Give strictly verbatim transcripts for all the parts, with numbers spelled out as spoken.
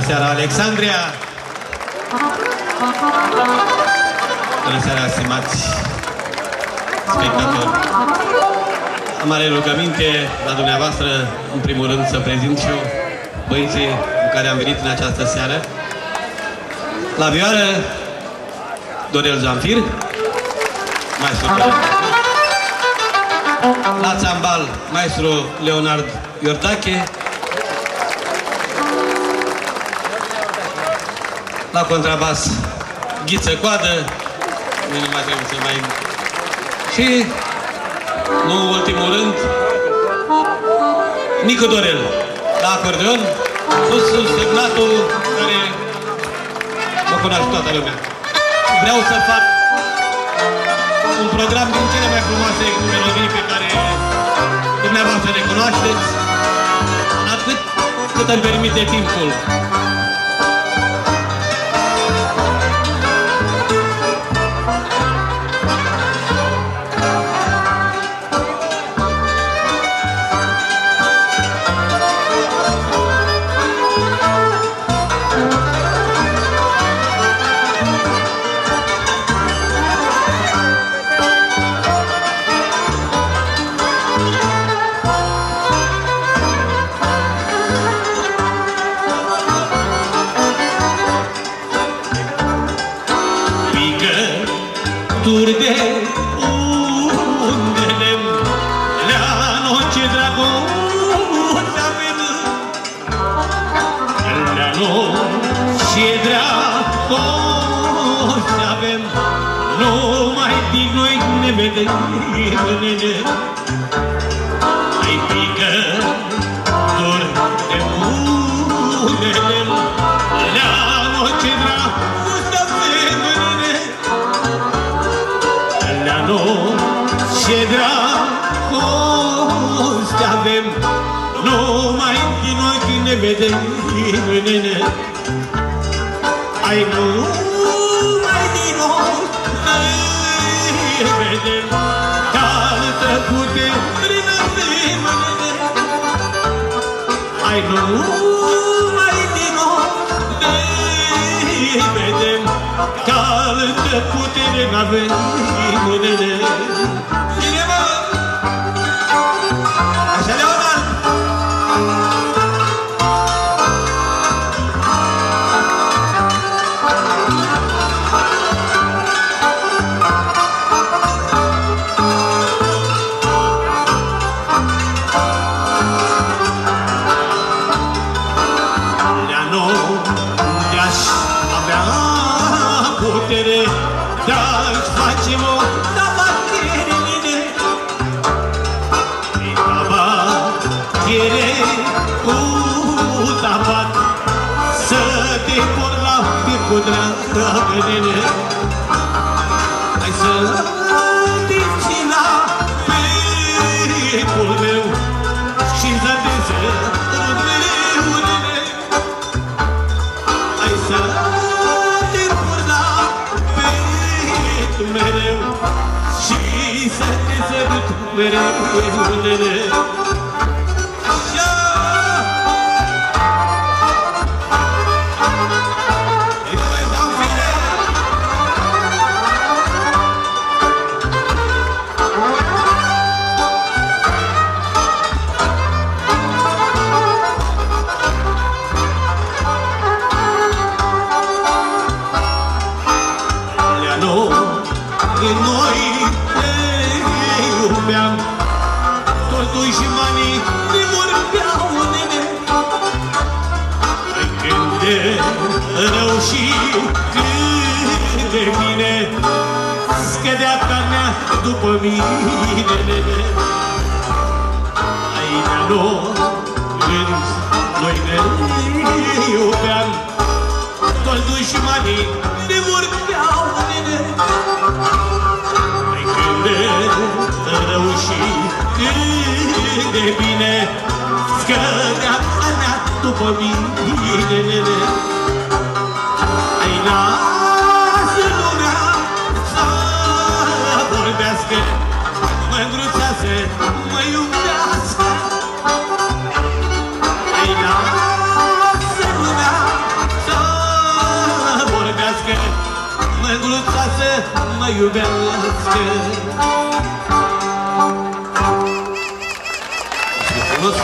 seara, Alexandria! Bună seara, stimați spectatori! Am mare rugăminte la dumneavoastră, în primul rând, să prezint și eu băieții cu care am venit în această seară. La vioară, Dorel Zamfir, maestru Dorel Zamfir. La țambal, maestru Leonard Iordache. La contrabas, Ghiță Coadă. Nu mai trebuie să mai... Și, nu în ultimul rând, Nicu Dorel. La acordeon, fost semnatul care mă cunoaște toată lumea. Vreau să fac un program din cele mai frumoase melodii pe care dumneavoastră le cunoașteți, atât cât îmi permite timpul. Ai pică dor de unele Leano ce dragoste avem Leano ce dragoste avem Numai din ochi ne vedem Ai numai din ochi ne vedem Ai numai din ochi ne vedem Ca altă putere n-avem Cine mă? Așa Leonard! Cu dragă nene Hai să dinți la pepul meu Și-mi zădeze râd mereu, nene Hai să dinți la pepul mereu Și să te zădut mereu, nene După mine Ai nor când noi ne iubeam Toldui și manii ne vorbeau nene Ai când de rău și când de bine Scădea mea după mine nene Ai lasă lumea vorbească, mă îndruțească, mă iubească Ai lasă lumea mă iubească. Frumos!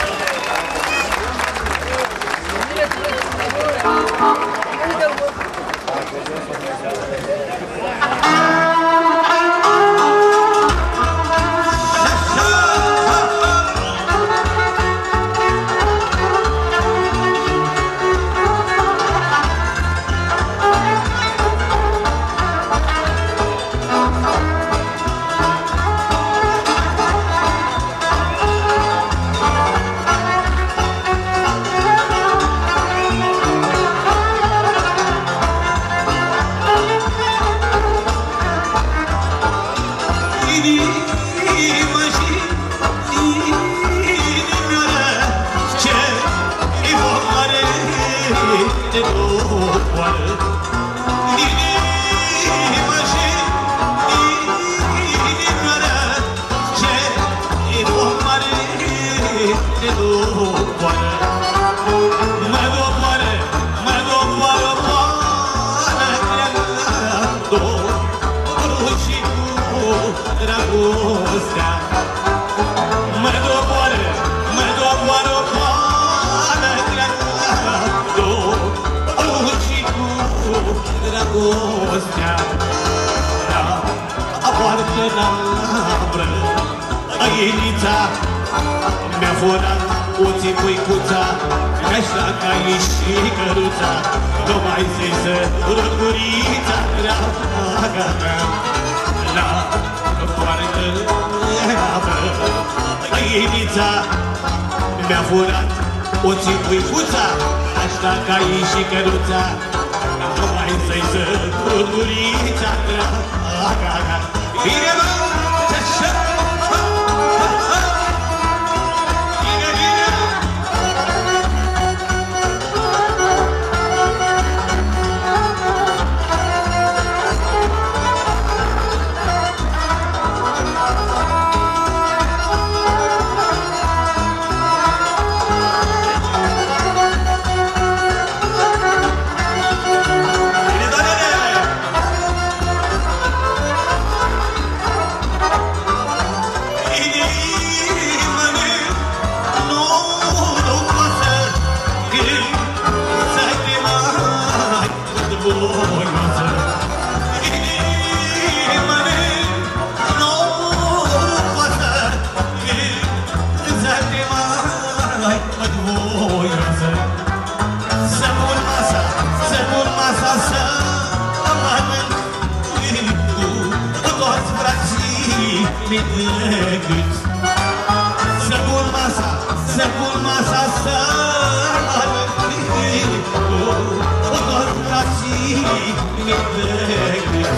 Mi-a furat puțin cuicuța, așa ca și căruța, nu mai zisă răgurița, draga mea, la poartă neabră. Inița mi-a furat puțin cuicuța, așa ca și căruța, nu mai zisă răgurița, draga mea. Bine, mă, ce-așa! Să pun masa, să pun masa, să mănânc cu toți frații mi decât.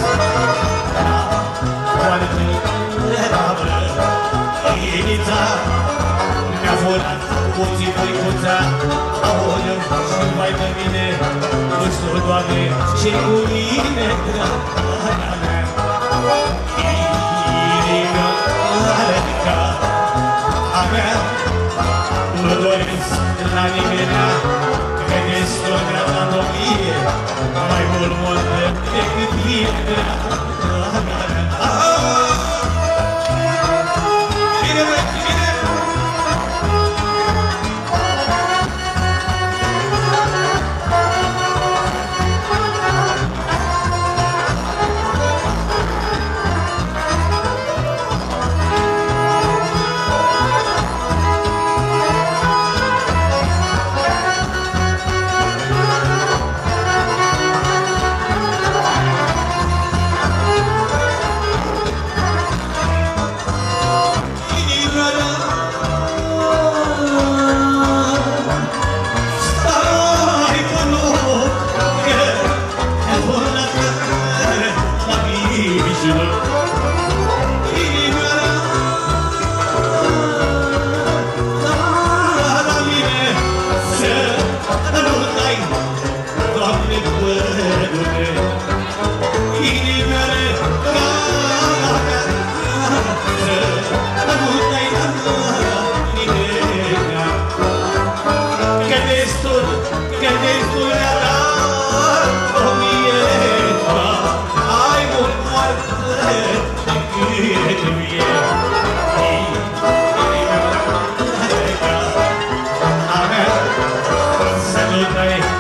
Poate neabră, inița mi-a furat puțin fricuța, aoleu și mai pe mine, nu știu, Doamne, ce cu mine, draga mea. Nu doresc la nimenea, că este o gradă mie, mai mult mult decât mie, draga mea. Bine, băi, bine!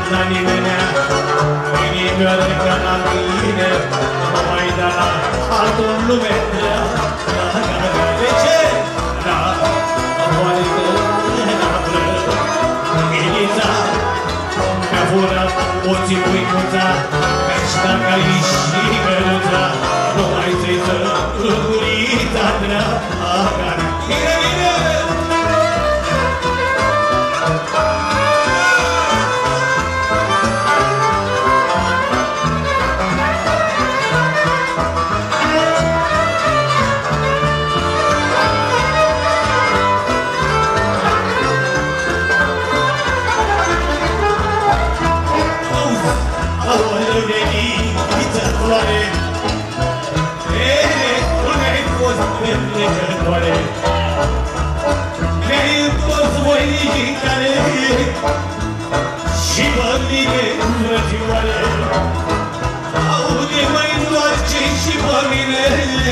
la nimenea, inimioară ca la mine, nu mai da la altul în lume. De ce? Da, moarită, n-abră, inița, mi-a furat oții puicuța, peșta ca și căruța, nu mai ți-i dă lucrurița dragă. Bine, bine! Mi-ai întors voinicare și pe mine frățioare, aude mai întoarce și pe mine,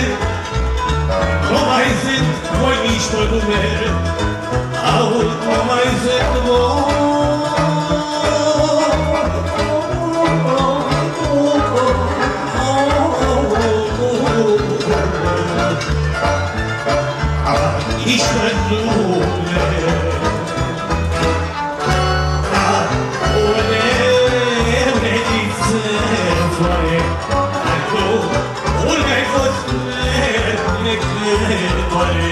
nu mai sunt voinici pe lume, aud, nu mai sunt voi. Nici pe lume, ole, vrediță, floare, tu, unde-ai fost necătoare?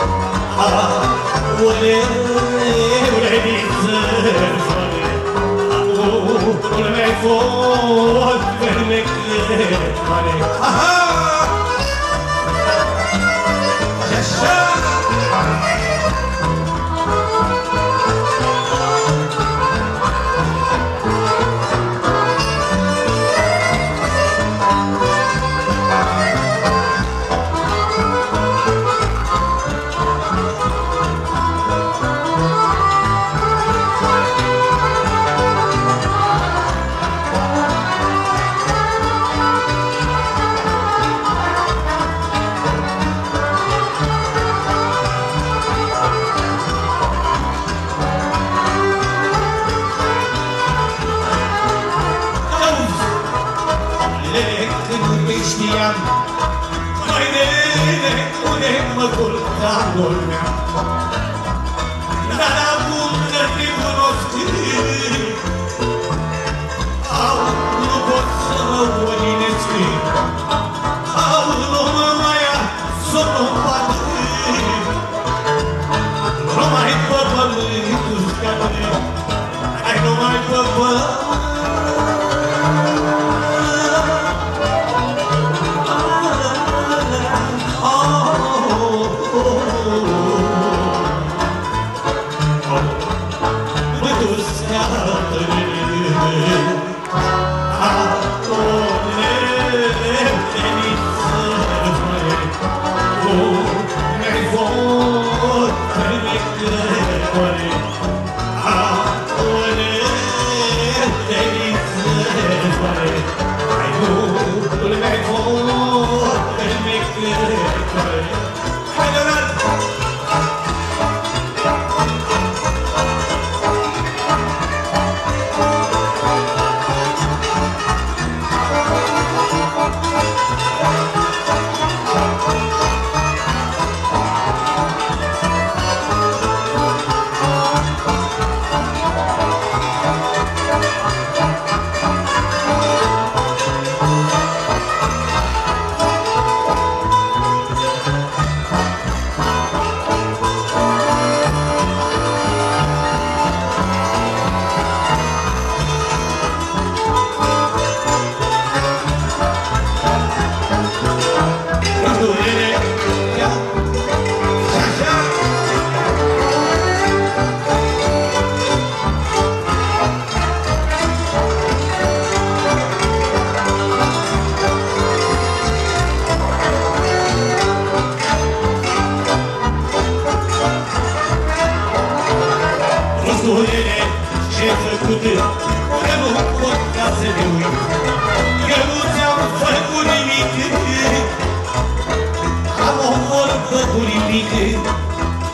Ole, vrediță, floare, tu, unde-ai fost necătoare? Aha! Mai nene, unde mă curca dormea, dar acum că te cunosc, au, nu pot să mă olinesc, au, nu mă mai ia să mă bat, nu mai pe pământul scade, ai nu mai pe pământ.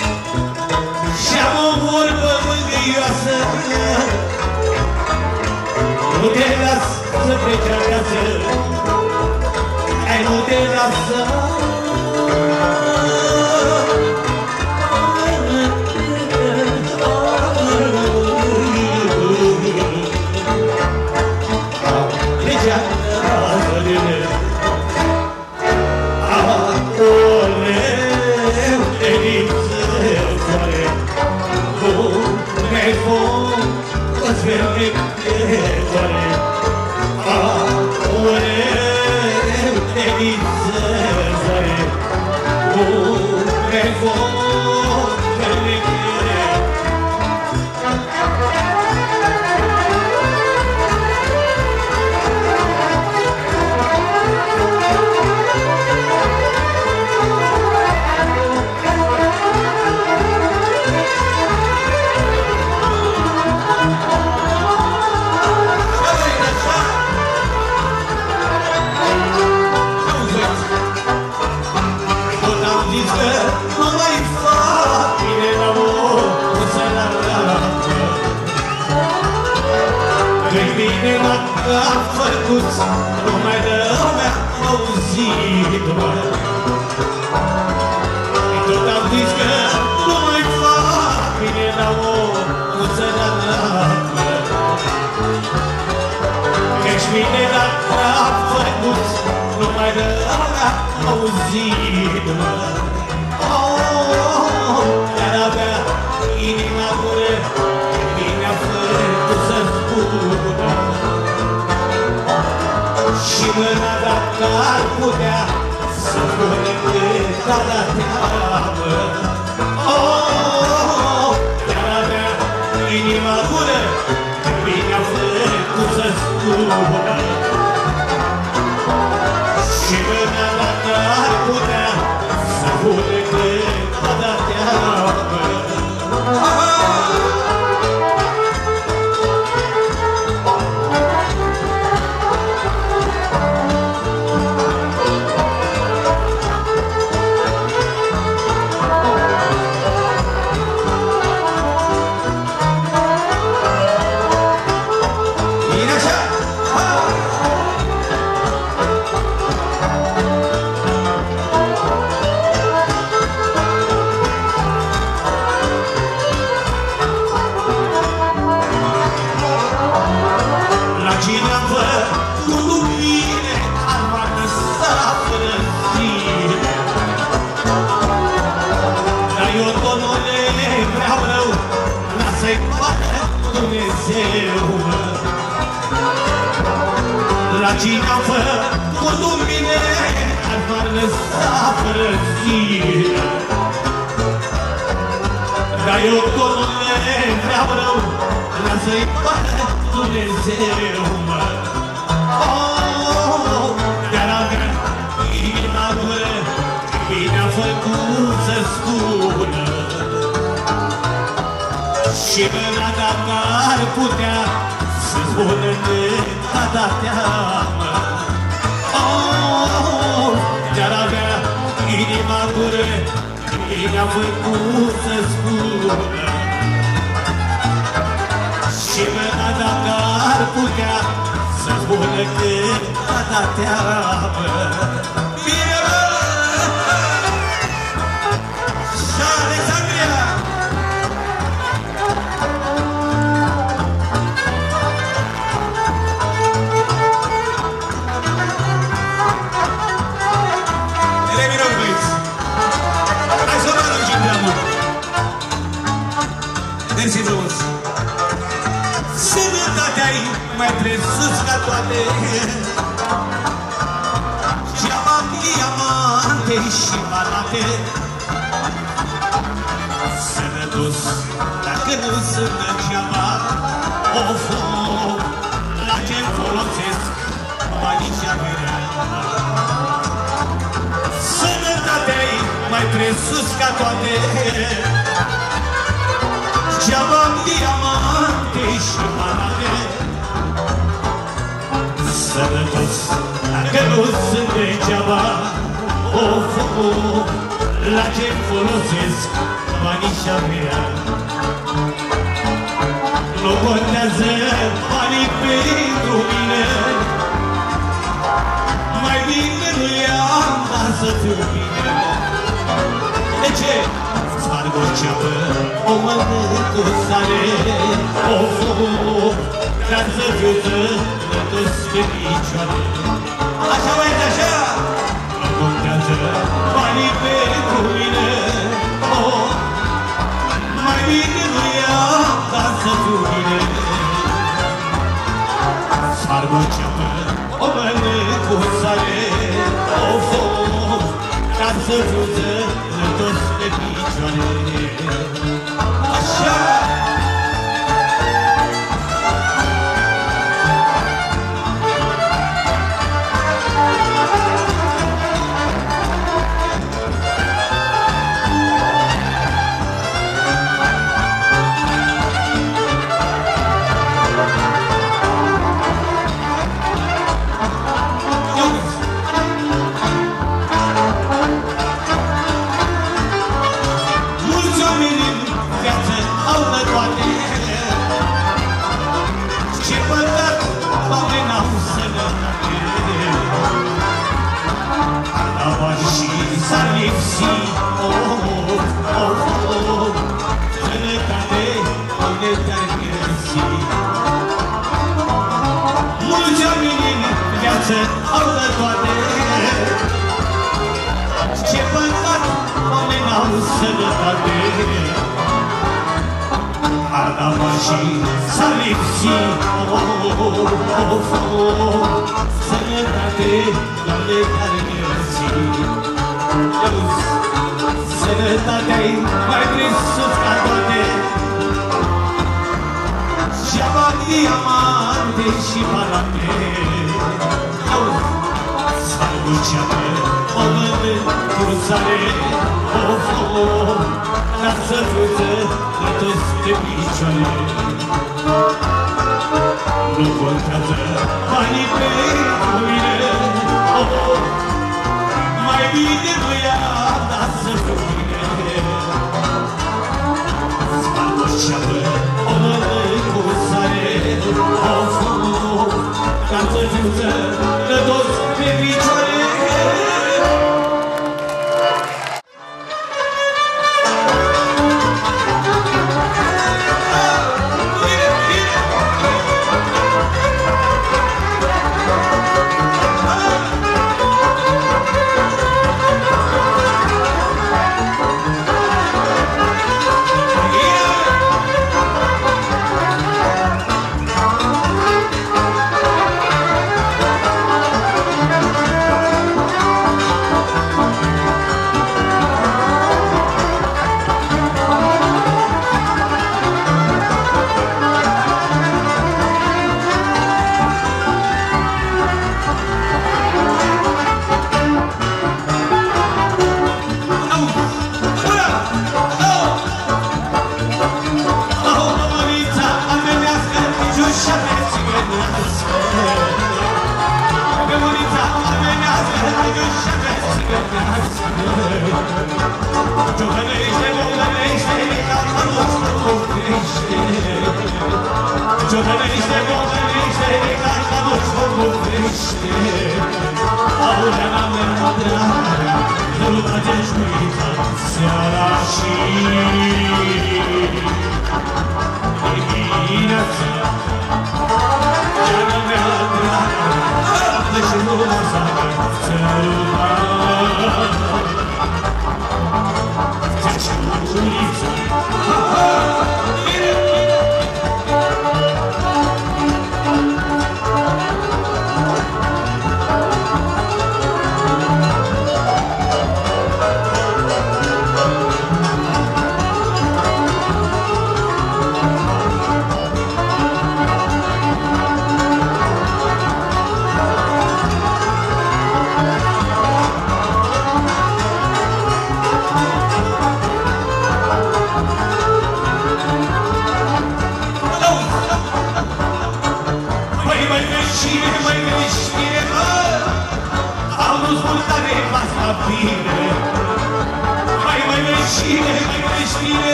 Și am o vorbă mângâioasă nu te las să pleci acasă, ai nu te lasă. Am făcut numai de lumea auzit-mă. Tot am zis că nu mai fac bine la omul sănătat. Căci bine dacă am făcut numai de lumea auzit-mă. Dar avea inima gură, bine-a făcut să spună. Și mâna dacă ar putea să pune cât a dat teamă. Oh, dar avea inima gură, bine-a făcut să spună. Și mâna dacă ar putea să pune cât a dat teamă. La cine-am făcut un bine, ar lăsa fără zile. Dar eu tot nu le vreau rău, lasă-i poate Dumnezeu, mă. Oh, dar avea inima gură, bine-a făcut să spună. Și mâna dacă ar putea să spună cât a dat teamă. Oh, dar avea inima gură, bine-a făcut să spună. Și mâna dacă ar putea să spună cât a dat teamă. Bine, bă! Și Alexandria! Mersi frumos! Sănătatea-i mai presus ca toate, și am diamante și balate. Sănătos, dacă nu sunt degeaba, of, of, la ce folosesc banii și averea. Sănătatea-i mai presus ca toate, și am diamante și balate. Sănătos, dacă nu sunt degeaba, of, of, la ce folosesc banii și averea. Nu contează banii banii pentru mine. Mai bine nu i-am dat să fiu bine. De ce? Sparg o ceapă, o mănânc cu sare, o foc, dar să fiu tănătos pe picioare. Așa mai e așa? Nu contează banii pentru mine. Oh, mai bine nu i-am dat să fiu bine. Sparg o ceapă, o mănânc cu sare, o foc, dar să fiu tănătos pe picioare. Așa! Sănătatea-i mai presus ca toate, și-ava diamante și palate. Sparg o ceapă, o mănânc cu sare, o foc, dar să fiu tănătos pe picioare. Nu contează banii pentru mine. Oh, mai bine nu i-am dat să fiu bine. Sparg o ceapă, o mănânc cu sare, o foc, dar să fiu tănătos pe picioare.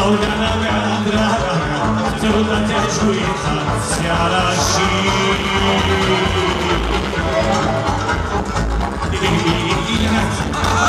Auleana mea, draga mea, sărutați-a șuița seara și dimineața.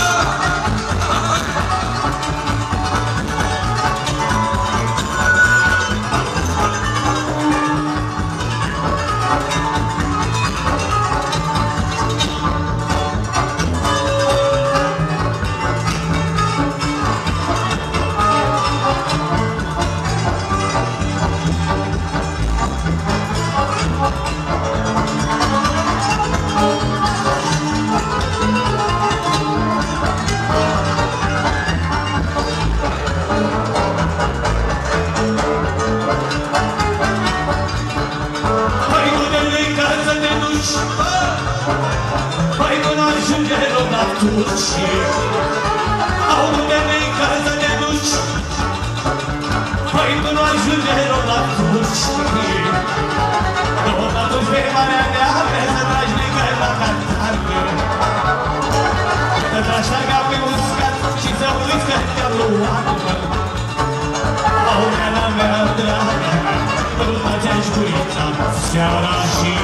Aude-ne-i casa de duci, păi tu nu ajunge rău la duci. Nu mă duci pe marea mea, vrei să tragi negări la cantare, să tragi șarga pe uscat și să uiți că te-am luat. Aude-na mea, draga mea, sărutați-a șuița seara și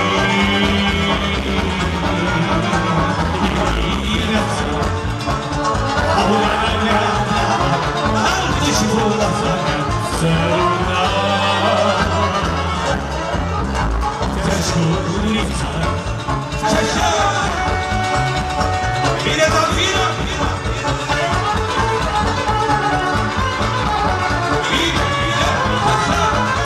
Auleana mea, altă și volanța mea, săruta te-a șuița. Și așa, bine, dar vină! Bine, bine, așa!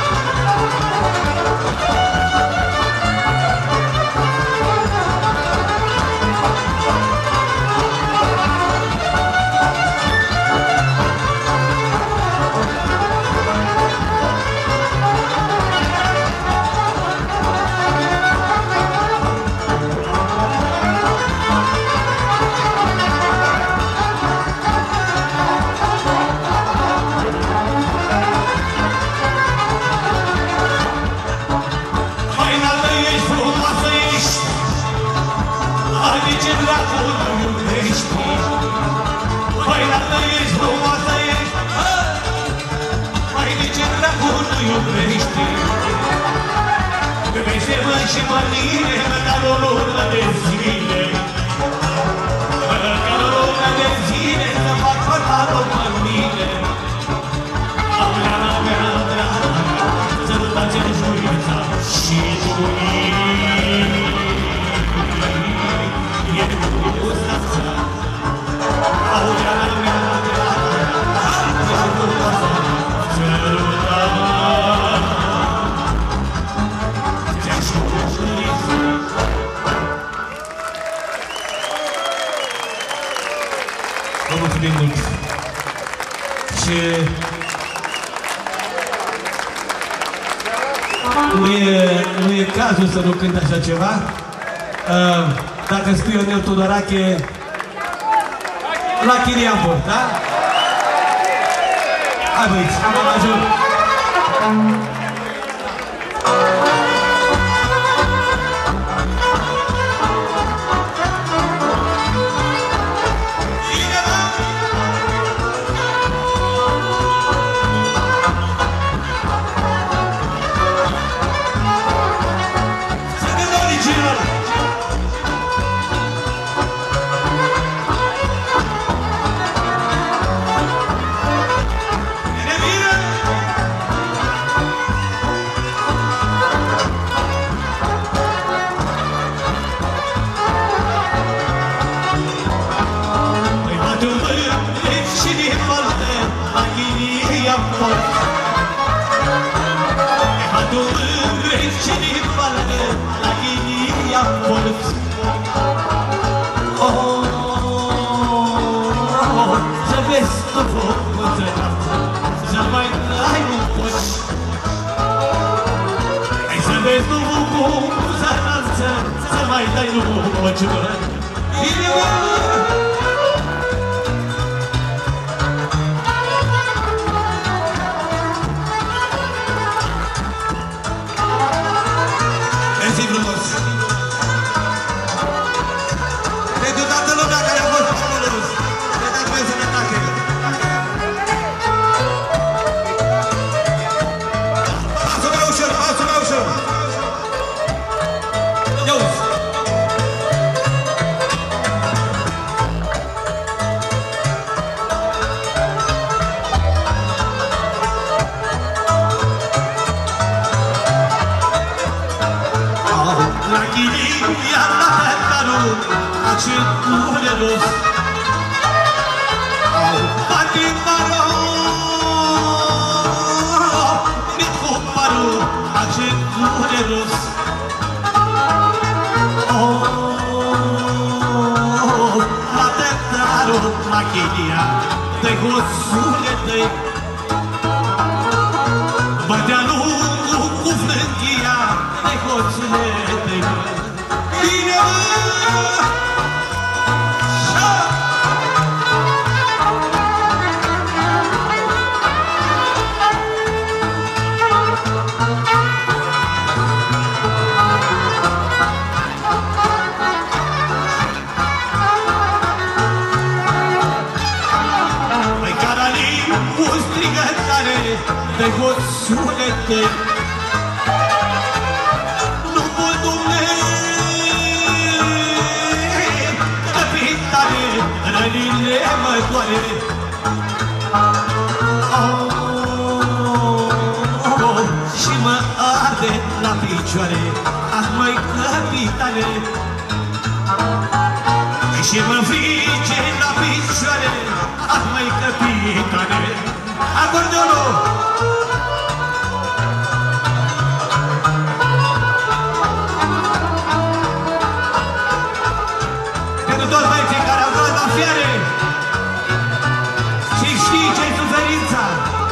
Și mă mine, măcar o lună de zile, măcar o lună de zile, să fac pătarul pe mine. Auleana mea, draga mea, sărutați-a șuița și e gustața. Auleana mea, draga mea, altă și gustața, săruta. Vă mulțumim mult! Și nu e, nu e cazul să nu cânt așa ceva. Dacă spui Ionel Tudorache, la Chiriambur, da? Hai băieți, vă ajut! i-a dat darul acel dureros. Au batit barou, mi-a coparul acel dureros. Oh, la tătarul machinia de hoțule tăi. Bătea lungul cu frânghia de hoțule tăi. Bine, mă! De hoțule tăi. Nu pot dumne, capitane, rănile mă doare. Oh, și mă arde la picioare, ah, măi, capitane. Și mă frige la picioare, ah, măi, capitane. Acordeonul! Pentru toți băieții care au dat la fiare și știi ce-i suferința.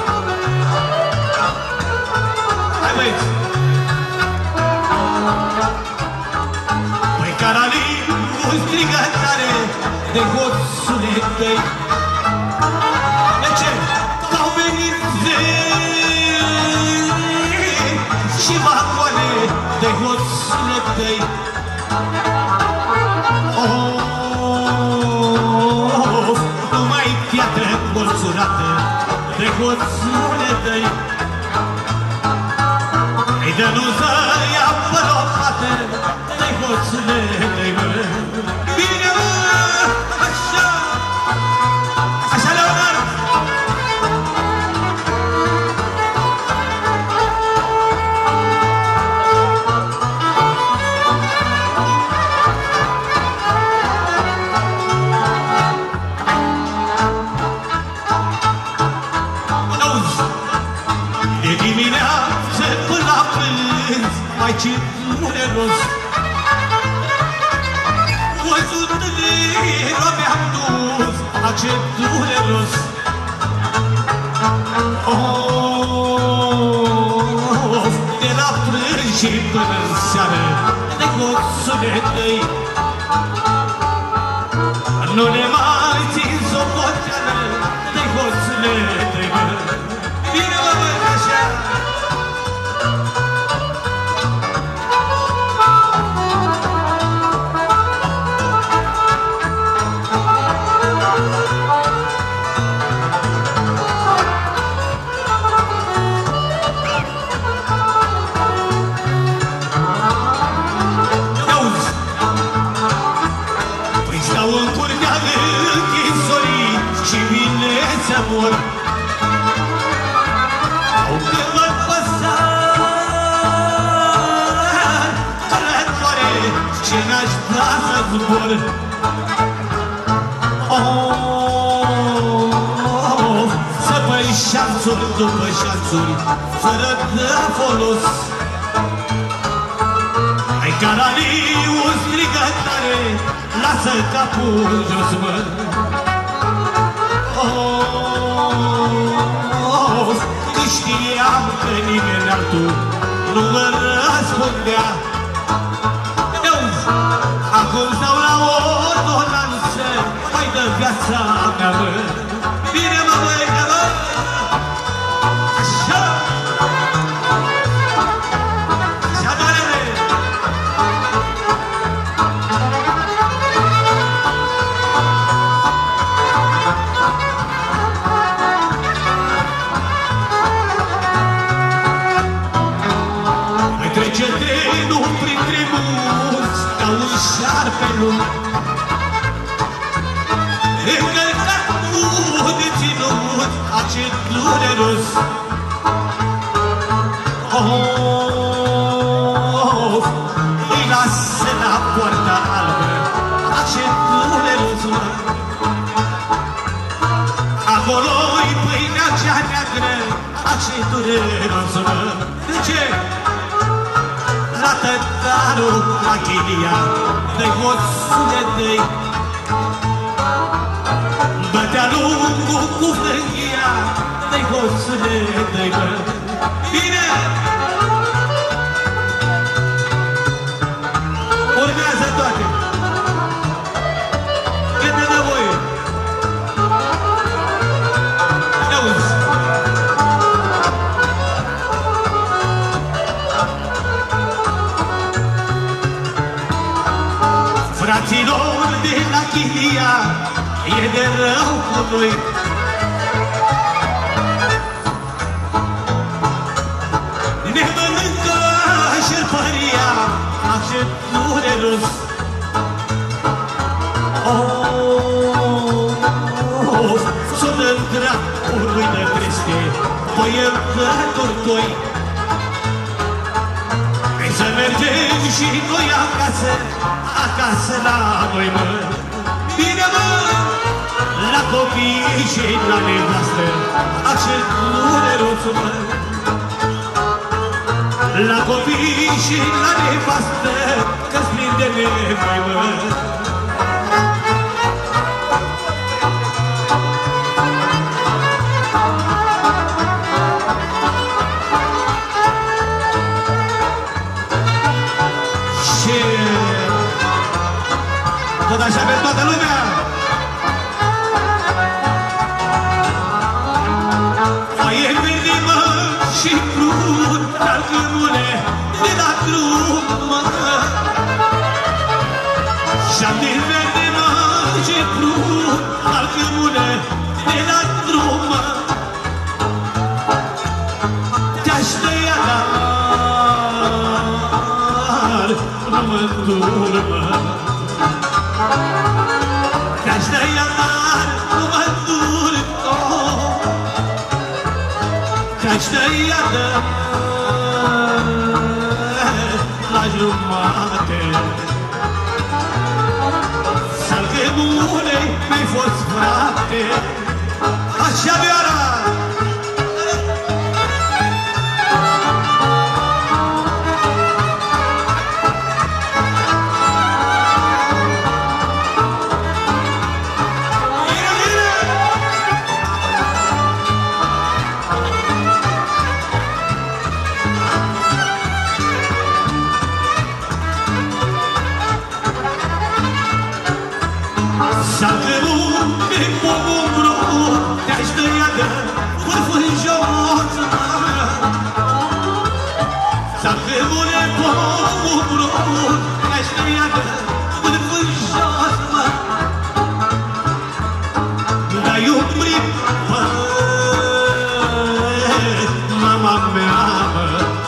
Hai, băieți! Păi caralii nu strigă tare de hoțule tăi. De ce? Au venit zei și vagoane de hoțule tăi. Oh, numai piatră bolțurată de hoțule tăi. Ei de nu să ia pălopată de hoțule tăi, mă. Bine, mă, așa, așa, Leonard. Ce dureros, văzut de mi-am dus, ce dureros. Oh, de la prânz și până în seară, de hoțule tăi. Nu ne mai țin socoteală, de hoțule tăi, mă. Bine, mă, mă, așa. Amor, au că mă păsat rătoare ce n-aș vrea să zbor. Oh, să băi șanțuri după șanțuri, fără de folos. Ai caraliu strigă tare, lasă capul jos, mă. Oh, că știam că nimeni altul nu mă răspundea. Acum stau la ordonanță, mai dă viața mea, mă. Bine, mă, băi, că mă. Așa. Așa, doarele. Trece trenul printre mulți ca un șarpe lung, încărcat cu de ținut acel dureros. Oh, îi lasă la poarta albă, acetule ruzmă. Acolo-i pâinea cea neagră, acetule ruzmă. De ce? La tătarul, la chilia, dă-i hoțule, dă-i. Bătea lungul cu frânghia, dă-i hoțule, dă-i, bă. Bine! Urmează toate! Cât de nevoie! Auzi! Fraților de la Chilia, e de rău cu noi. Ne mănâncă șerpăria, acetule rus. Oh, s-o dă-n dracului de triste, păi el dă tortoi. Vrei să mergem și noi acasă, acasă la noi, mă. Bine, mă, la copii și la nevastă, acetule rus, mă. La copii și la nevastă, că-s plin de nevoi, mă. Și tot așa pe toată lumea. Foaie verde, mă, și crud, dar câmule de la drum, mă. Și-am verde, mă, și crud, dar câmule de la drum, mă. Te-aș tăia, dar nu mă îndur, mă. Te-aș tăia, dar nu mă îndur, oh. Te-aș tăia, dar la jumate. Salcămulei mi-ai fost frate. Așa, Vioara! Salcămule, pomul brut, te-aș tăia de vârful jos, mă. Salcămule, pomul brut, te-aș tăia de vârful jos, mă. Dar iubim, mă, mama mea, mă.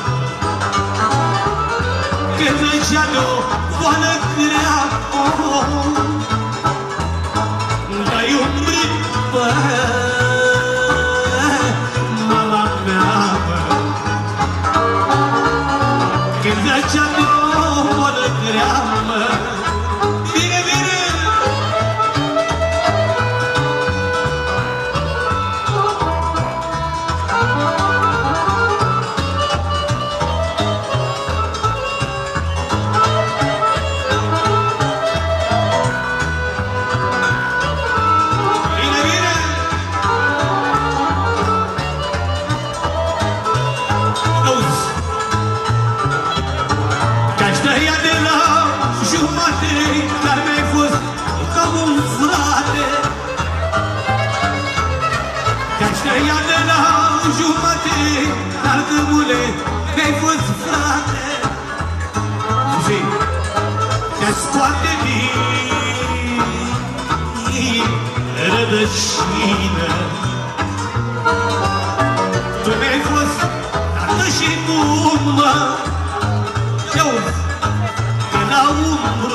Că trecea de o boală grea, oh. Mama mea, mă. Când zăcea de-o boală grea, mă. Bine, bine! Dar mi-ai fost ca un frate. Te-aș tăia de la jumate, dar câmule mi-ai fost frate. Și te scoate din rădăcină. Tu mi-ai fost tată și mamă. Eu la umbru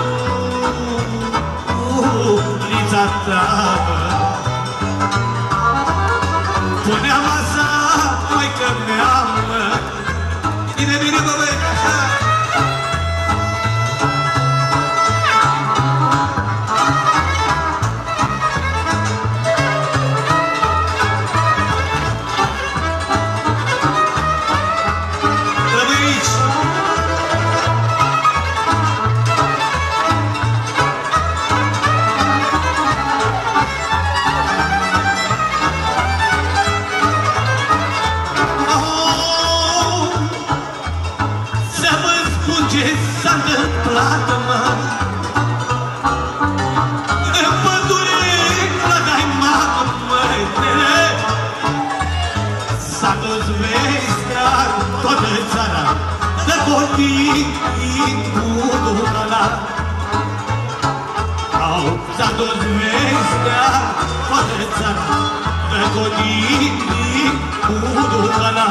lița ta, punea masa, maică mea, mă. Bine, bine, bă, băi, așa. s-a întâmplat, mă? În pădure la Daimac, măitele, s-a dus vestea toată țara, de cotii cu Ducala. Au, s-a dus vestea toată țara, de cotii cu Ducala.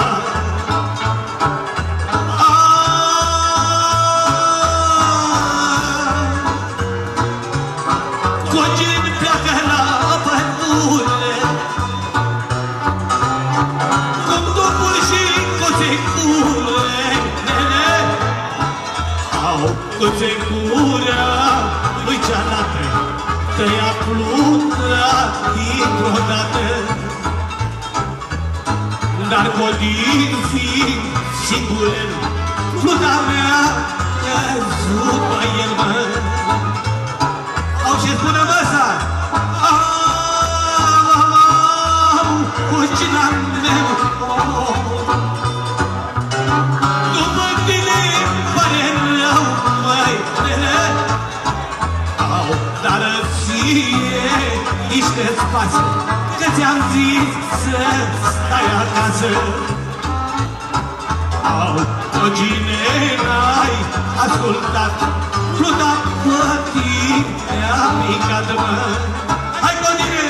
Cu secura lui cealaltă tăia plundra dintr-o dată. Dar Codin fiind singur, pluta mea căzut pe el, mă. Au ce spune măsa? Au, cu cina meu. După tine pare rău, dar ție niște-ți pasă, că ți-am zis să stai acasă. Au, Cogine, n-ai ascultat, pluta pătii te-a picat, mă. Hai, Cogine!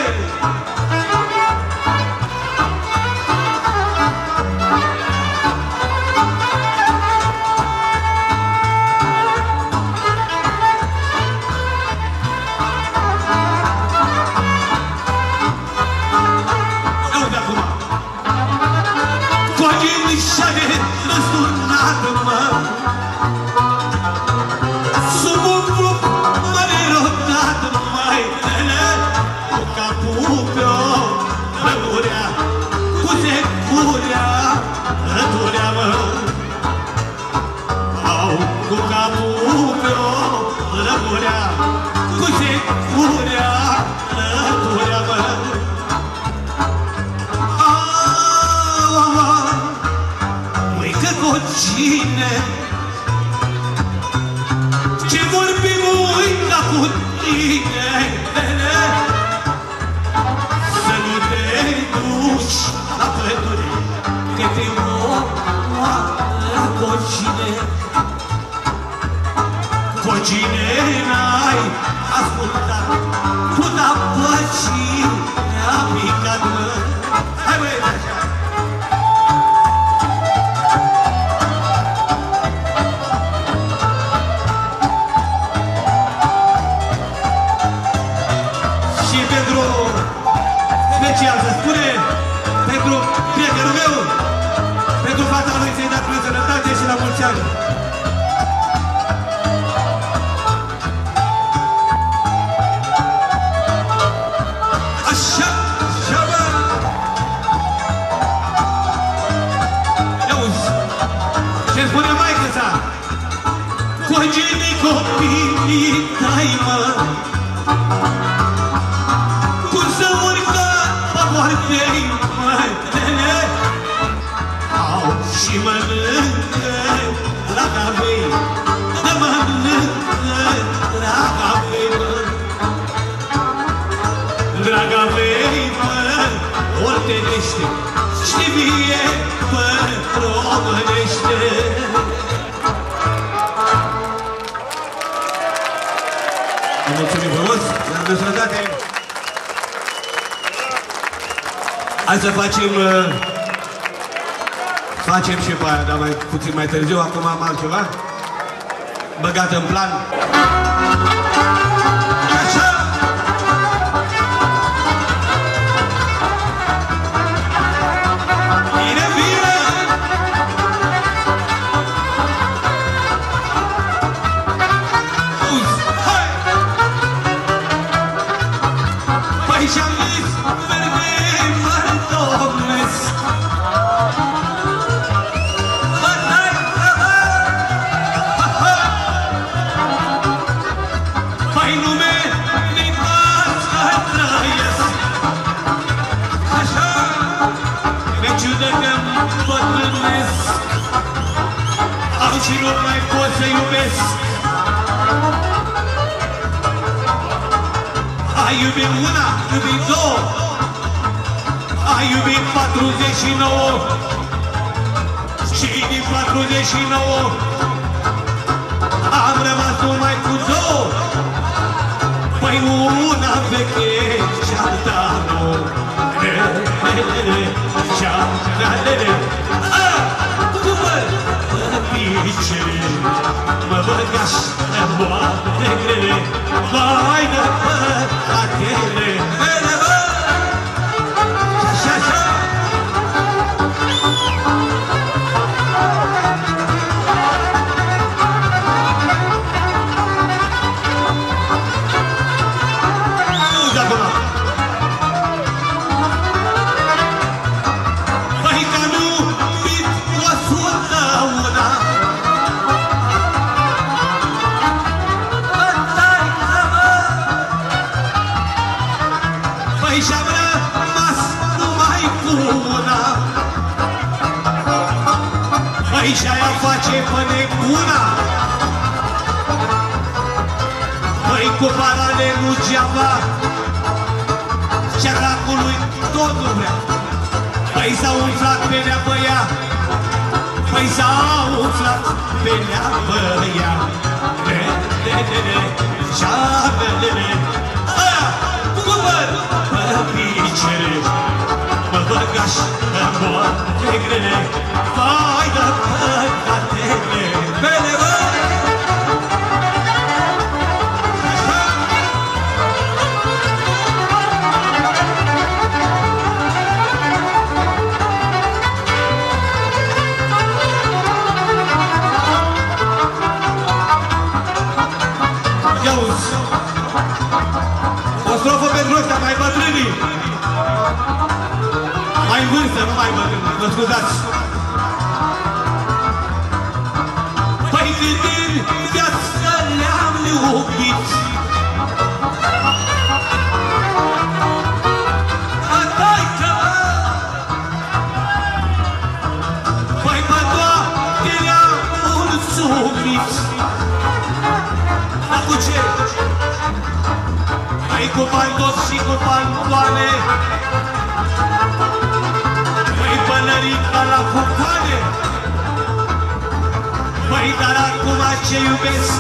Ce vorbim uita cu tine, să nu te duci la pădure, că te omoară la Cogine. Cogine, n-ai ascultat, pluta păcii ne-a picat, mă. Hai, băi, așa! Special se spune pentru prietenul meu, pentru fata lui să-i dea prin sănătate și la mulți ani. Așa, așa, bă! Ia-uzi, ce spune maică sa? Cogine copiii tăi, mă, moartei, mătele, au și mănâncă la cafei, de mănâncă la cafei, mă. Draga mei, mă, ortenește, știi bine, mă, românește. Vă mulțumim frumos, ne-am desfrătate. Hai să facem, uh, facem și pe aia, dar mai puțin mai târziu, acum am altceva băgat în plan. Așa! Bine, bine! Uzi, hai! Păi și-am zis, verde! Păi și nu mai pot să iubesc. Ai iubit una, iubit două, ai iubit patruzeci și nouă și din patruzeci și nouă am rămas numai cu două. Păi una veche și alta nouă, și alta picere, mă băgaș în boate grele, vai de păcatele mele, bă! Și așa, auzi acum! Păi că nu mit o sută una, păi și-am rămas numai cu una. Păi și-aia face pe nebuna. Păi cu parale nu geaba, ceracului tot nu vrea. Păi s-a umflat pe nea pe ea, păi s-a umflat pe nea pe ea. Le-le-le-le, și-a-le-le-le, aia, cu păr pe picere, mă băgaș în boate grele, vai de păcatele mele, bă! Ia-uzi, o strofă pentru ăștia mai bătrânii, mai în vârstă, nu mai bătrâni, mă scuzați. Păi cât din viață le-am iubit, a-tai că păi pe toate le-am mulțumit. Dar cu ce? Păi cu bani toți și cu pantoane, păi pălărica la cucoane. Păi dar acum ce iubesc,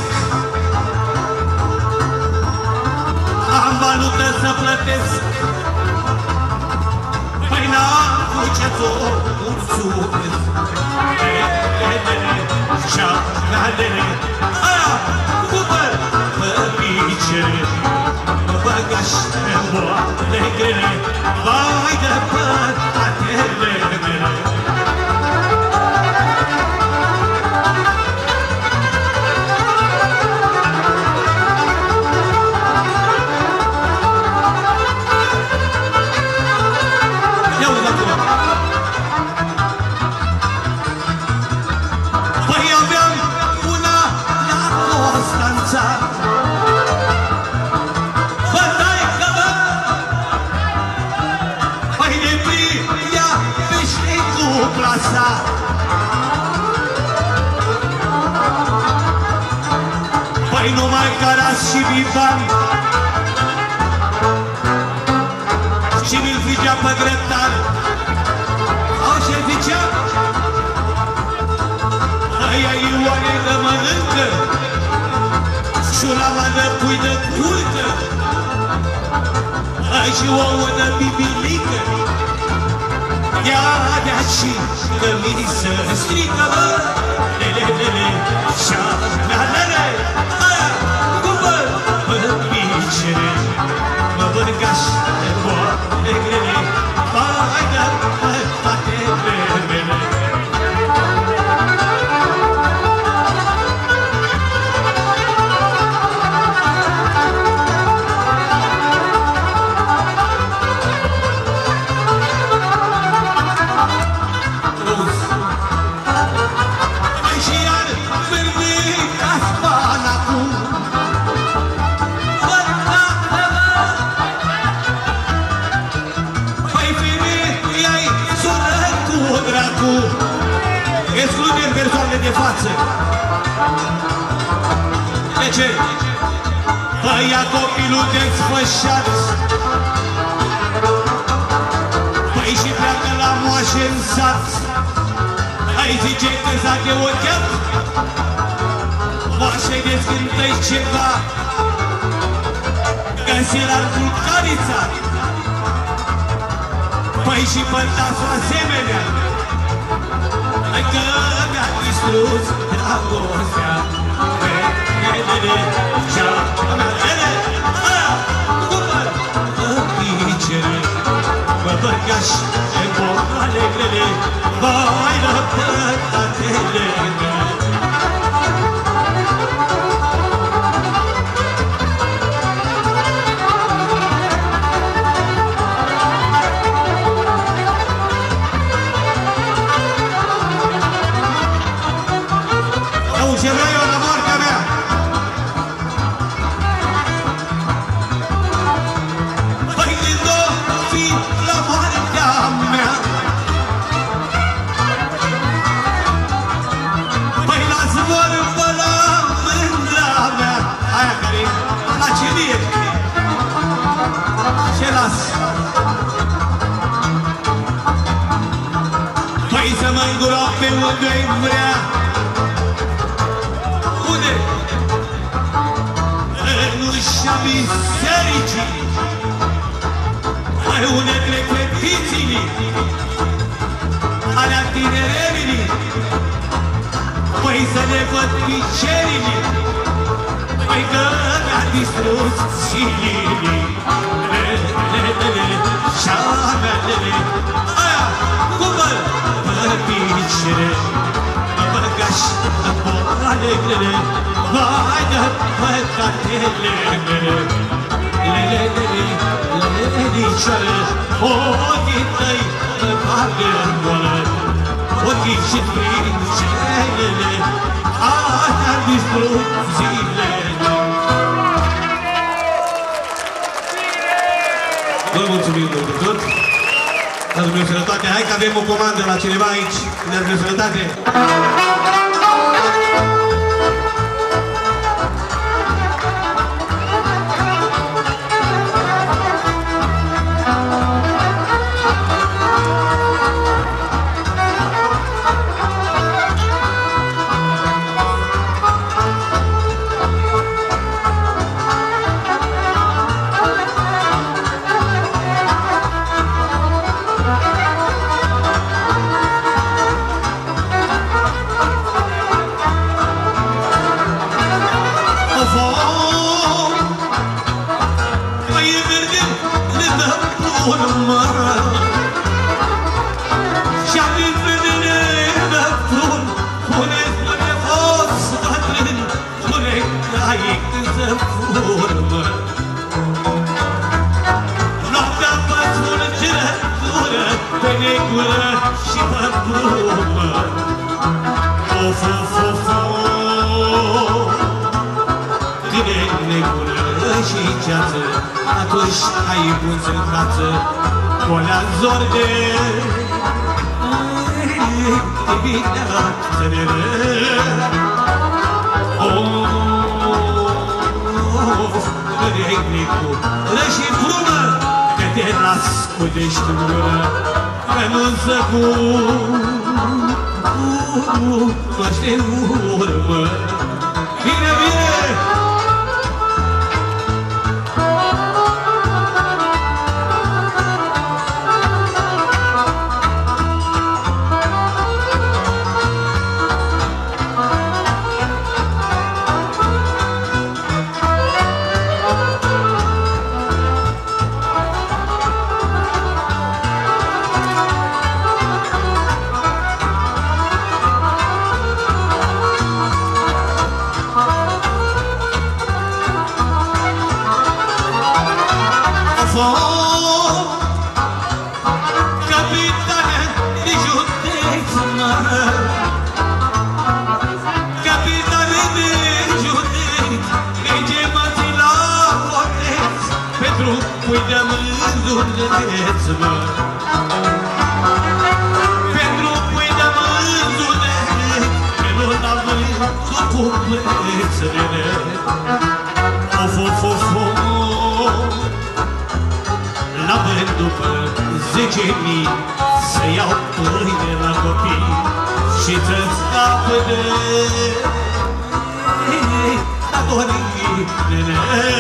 am valută să plătesc. Păi n-am cu ce ți-o mulțumesc. Și-a-le-le, aia, cu păr pe picere, mă băgaș în boate grele, vai de păcatele mele. Ia-uzi acum! Păi aveam una la Constanța, bătai că bă, păi de pria pește cu plasa. Păi numai Caras și Vivan și mi-l zicea pe grătar. Au ce zicea? Aia Ioane de mănâncă și una de pui de culcă, ai și ouă de bibilică. Ia de-a și că mi se strică, bă, le-le-le-le, și-a-le-le, aia, cu păr pe picere, mă băgaș de boate grele, vai de păcatele mele. Ai și iar fermica De ce? Băia copilul desfășat, păi și pleacă la moașe în sat. Ai zice că s-a cheocheat, moașe-i descântă-i ceva, găsi la vulcanița, păi și pătasul asemenea. Hai că mi-a distrus dragostea, relele, și-a-mele, aia, cupăr, în picere, mă băgaș pe borale grele, vai la pătatele grele. Ce vreau eu la moartea mea? Păi când o fi la moartea mea, păi las vorbă la mândra mea, aia care îmi place mie. Ce las? Păi să mă îngurau pe unde-i vrea. În ușa bisericii, mai unele fetiții, alea tinererii, păi să ne văd picerii, păi că mi-a distrus zilii. Și-a-mele, aia, cum mă, mă picere, mă băgaș în borale grele, vai de păcatele mele, lelelele, lelelicioră, ochii tăi mă bagă în golă, ochii și trincelele, aia distrug zilele. Vă mulțumim pentru tot. La Dumnezeu sănătate. Hai că avem o comandă la cineva aici. La Dumnezeu sănătate. Atunci ai punți în față colea zor de dimineață de Regnicu, răși frumă, că te las cu deștură, că nu-nsă cu noște urmă. Bine, bine! Pentru pui de mânzule, că nu l-am văzut cu plețele. Of, of, of, of. La vânt după zece mii să iau pâine la copii și să-ți scapă de datorii, nene.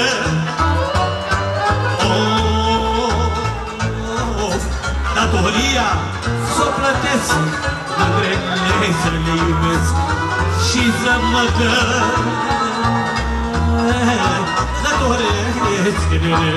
Oh, oh, datoria s-o plătesc, mândrele să le iubesc și să mă datoresc, nene.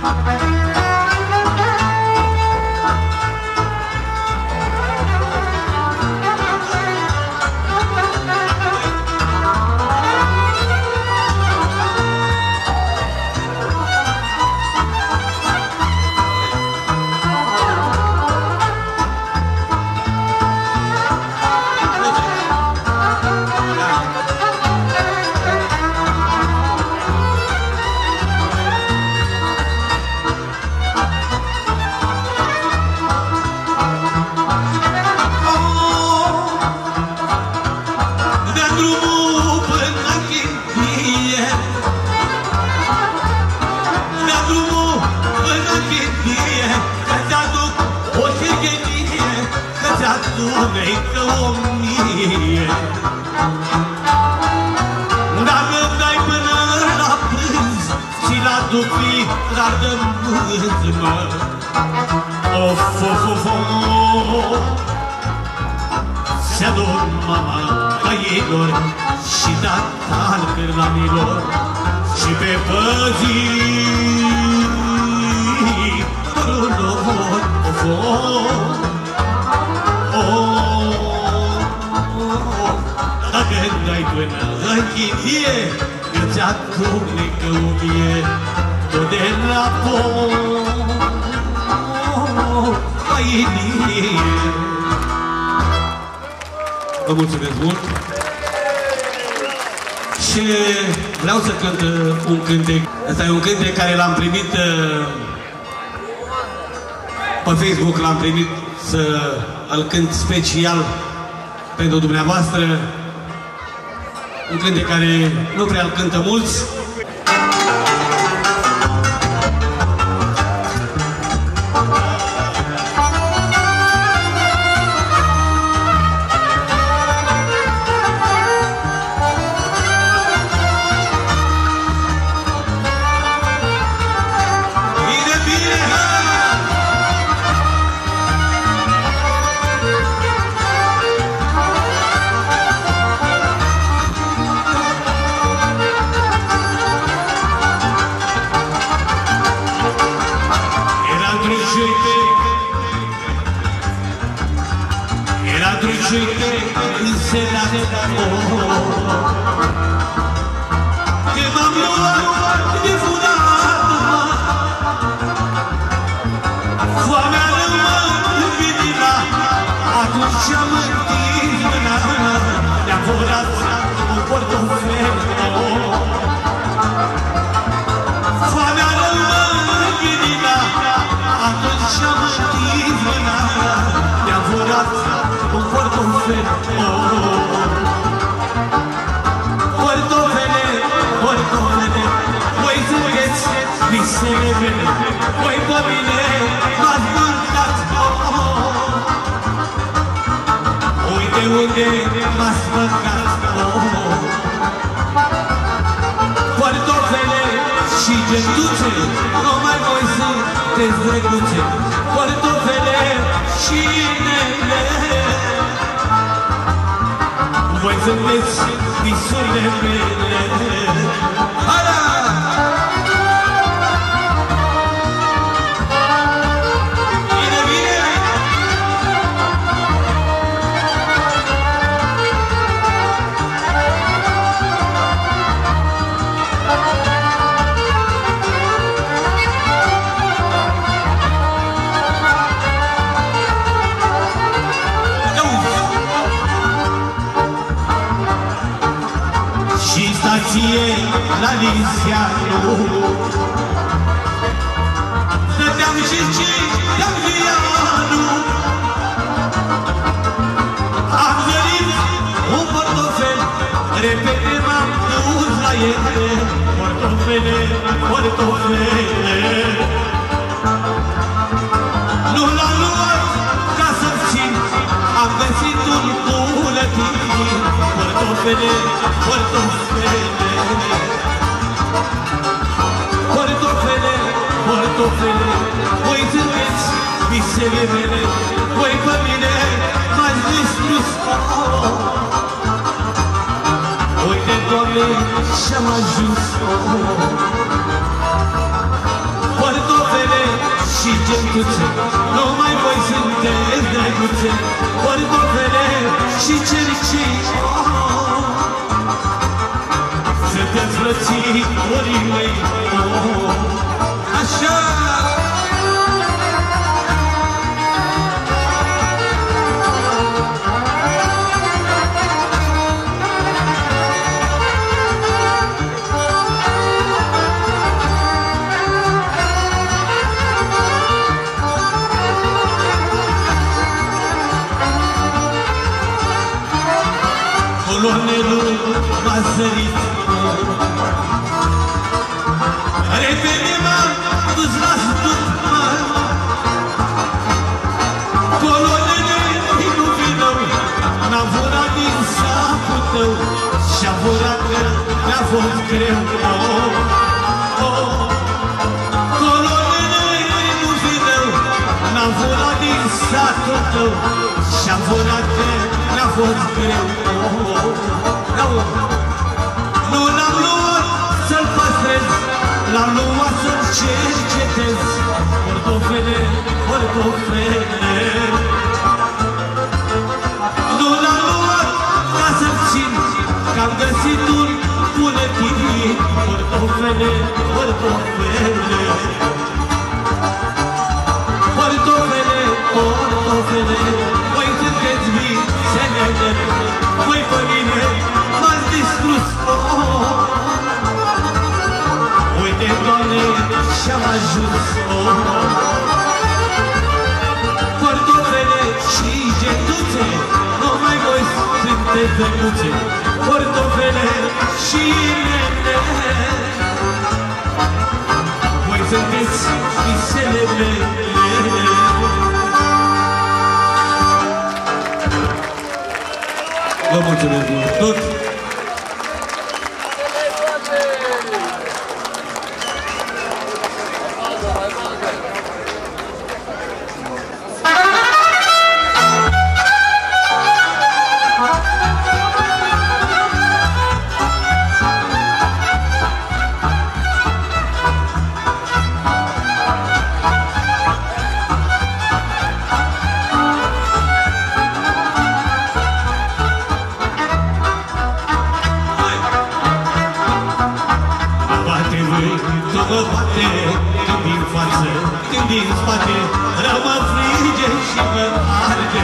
Dacă dai până la prânz și la dupii tragă mânză-mă. Of, of, of, of. Se-ador mama căilor și datal cârlamilor și pe păzii părulor. Of, of. Dacă dai până în chitie, îți aduc necăumie tot de la păinie. Vă mulțumesc mult. Și vreau să cânt un cântec. Asta e un cântec care l-am primit pe Facebook, l-am primit să îl cânt special pentru dumneavoastră. Un cântec care nu prea îl cântă mulți. La Lisianu stăteam și citeam Vianu. Am zărit un portofel, repede m-am dus la ele, portofele, portofele. Nu l-am luat ca să-mi țin, am găsit un buletin, portofele, portofele. Portofele, portofele, voi sunteți visele mele, voi pe mine m-ați distrus. Uite, Doamne, și-am ajuns. Portofele și gentuțe, numai voi sunteți drăguțe. Portofele și cercei, sunteți frățiorii mei. Așa! Colonelul m-a sărit, repede m-am dus la stâmpă. Colonele, nu vină, n-am furat din sacul tău, și-a furat că mi-a fost greu. Colonele, nu vină, n-am furat din sacul tău, și-a furat că mi-a fost greu. Nu l-am luat să-l păstrez, l-am luat să-l cercetez. Portofele, portofele. Nu l-am luat ca să-l țin, că-am găsit un buletin. Portofele, portofele. Portofele, portofele. Voi sunteți visele mele, voi pe mine m-ați distrus. Uite, Doamne, și-am ajuns. Portofele și gentuțe, numai voi sunteți drăguțe. Portofele și mele, voi sunteți visele mele. Vă mulțumesc mult tot! Când din față, când din spate, rău mă frige și mă arde.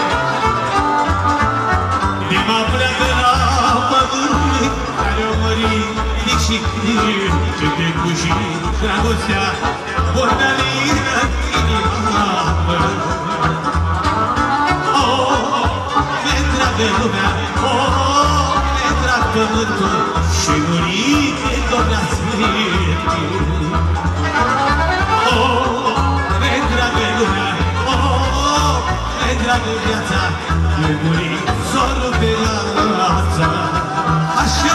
Inima pleacă la pământ, care-o mări mic și clip, ce te cuși dragostea, vornea lină inima mă. Oh, mi-e dragă lumea, oh, mi-e drag pământul, și murite Doamnea Sfântul. Dragă viața, nu muri zorul pe viața. Așa!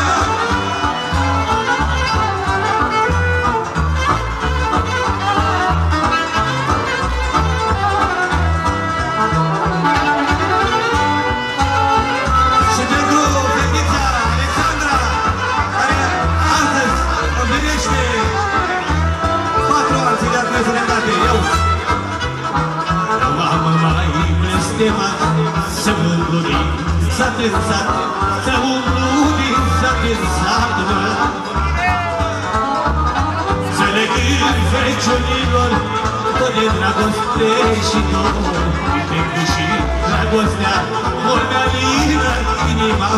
Și pentru fetița Alexandra, care astăzi împlinește patru ani de prezidentare. Eu m-am mai blestemat să umblu din sat în sat, să umblu din sat în sat, să le gând feciunilor tot de dragoste și dor. Pentru și dragostea vornea lină inima.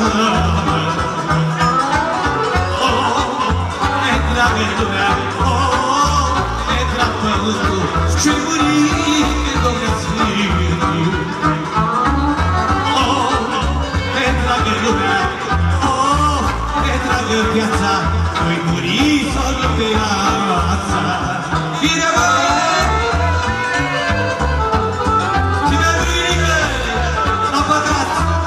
Oh, e dragă lumea, oh, e drag pământul, și-i murit de Doamnea Sfântul. Oh, e dragă lumea, oh, e drag Voi muri sau nu pe viața. Bine, mă! Cine ridică la păcat?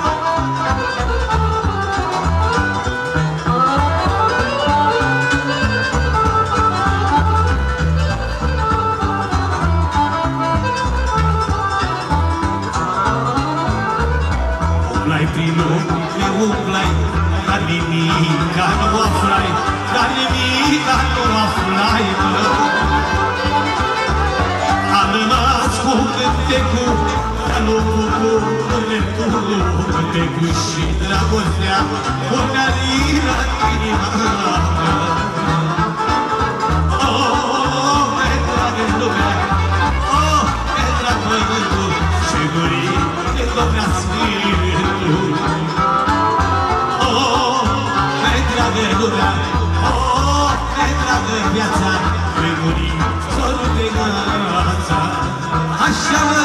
Umblai prin lume, umblai, dar nimica nu aflai, dar nimica nu aflai, mă. Am rămas cu cântecul, dar nu cu cântecul și dragostea unea lira inima mea. Oh, me dragă lumea, oh, me drag pământul și gurii de Domnea Sfântul. Oh, me dragă lumea, oh, me dragă viața, me gurii sorul de găața. Așa, mă!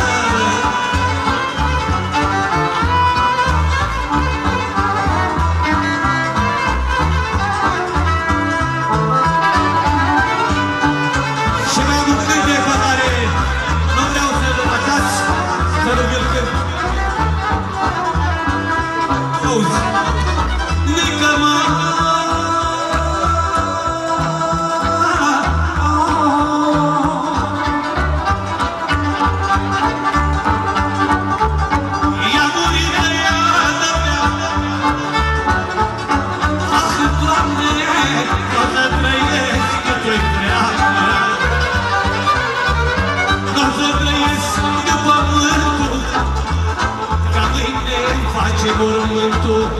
Mormântul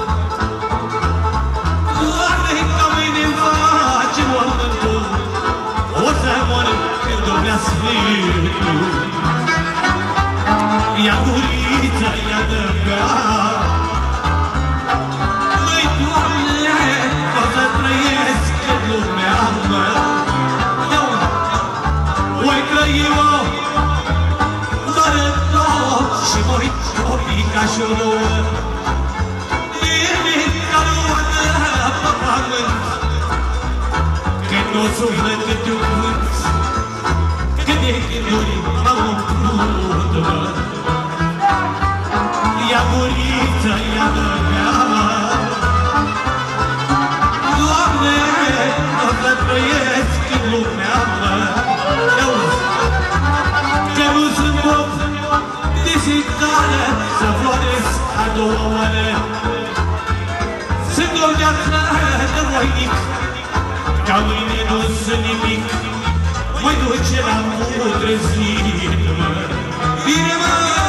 Doamne, ca mâine-mi face mormântul O să mor când Domnea Sfântul Ia gurița, ia dă-mi-a Măi, Doamne, o să trăiesc în lumea mea Eu voi trăi-o doar în tot și voi copii ca și o nouă Când o suflet câte un vânt Cât de gânduri m-au umplut, mă Ia guriță, ia dă-mi-a Doamne, o să trăiesc în lumea mea Că nu sunt bob de zicală Să floresc a doua oară Sunt o viață de voinic Ca mâine nu sunt nimic Voi duce la mudrăzit, mă Bine, mă!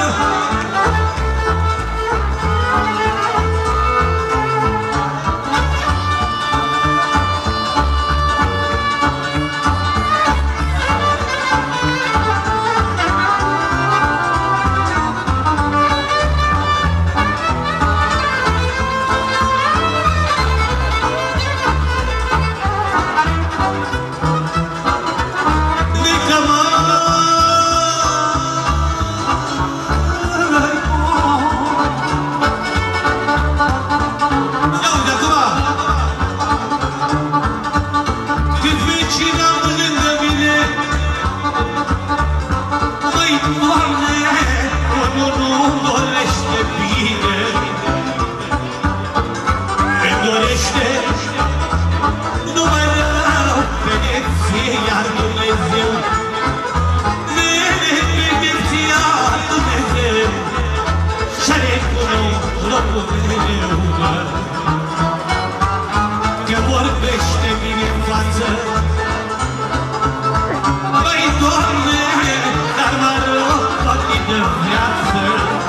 Că vorbește bine în față Băi, Doamne, dar mă rog toate de viață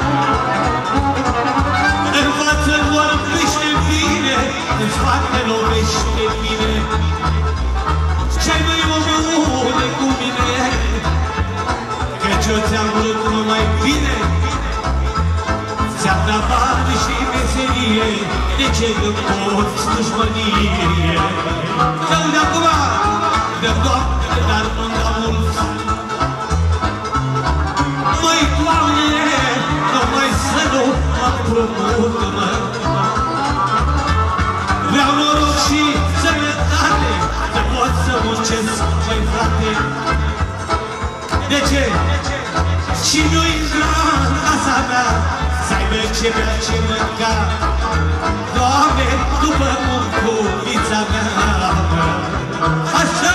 În față vorbește bine, în spate lovește bine Ce-ai mai omule cu mine Căci eu ți-am vrut numai bine Ți-am dat bani și meserie De ce nu poți dușmănie? Să-mi de acum, dă-mi Doamne, dar nu-mi da mult Măi, Doamne, numai să nu mă împrumut, mă Vreau noroc și să ce bea, ce mânca, Doamne, după munculița mea. Așa!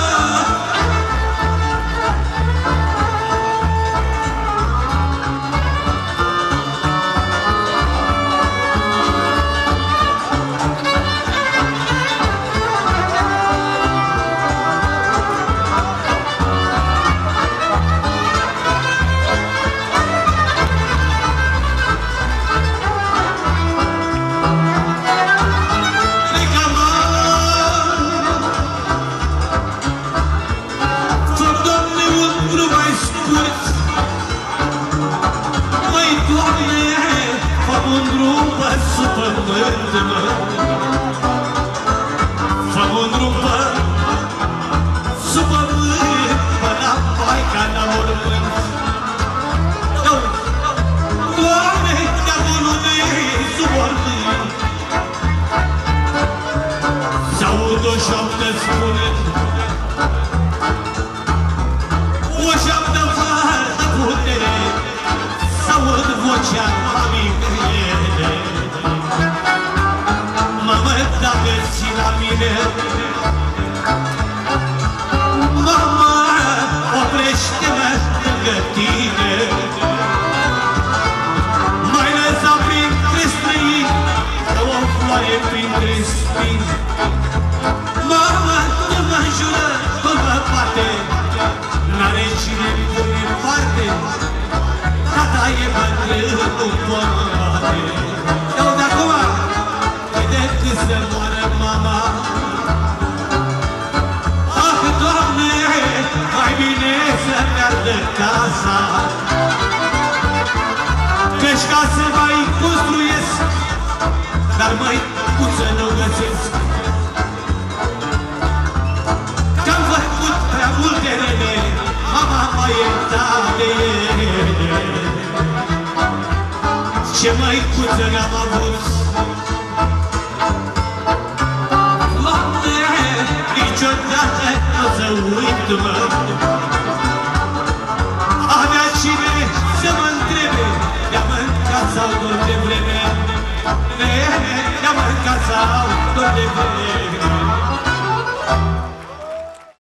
Căci ca să mai construiesc, dar mai puță nu găsesc. Că-am făcut prea multe rele, mama m-a iertat de ele. Ce măicuță n-am avut, Doamne, niciodată n-o să uit, mă. Avea cine să mă întrebe, i-a mâncat sau doar de vreme, i-a mâncat sau doar de vreme.